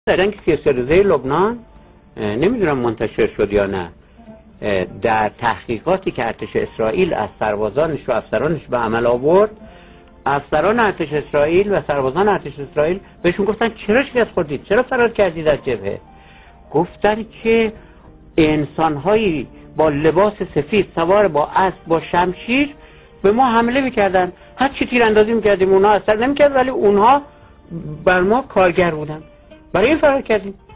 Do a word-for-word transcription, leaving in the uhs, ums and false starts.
جنگ سی و سه روزه لبنان نمیدونم منتشر شد یا نه، در تحقیقاتی که ارتش اسرائیل از سربازانش و افسرانش به عمل آورد، افسران ارتش اسرائیل و سربازان ارتش اسرائیل بهشون گفتن چرا شکست خوردید، چرا فرار کردید از جبهه؟ گفتن که انسانهایی با لباس سفید سوار با اسب با شمشیر به ما حمله میکردن، هر چی تیراندازی میکردیم اونها اثر نمیکرد، ولی اونها بر ما کارگر بودن، برای این فرار کردیم.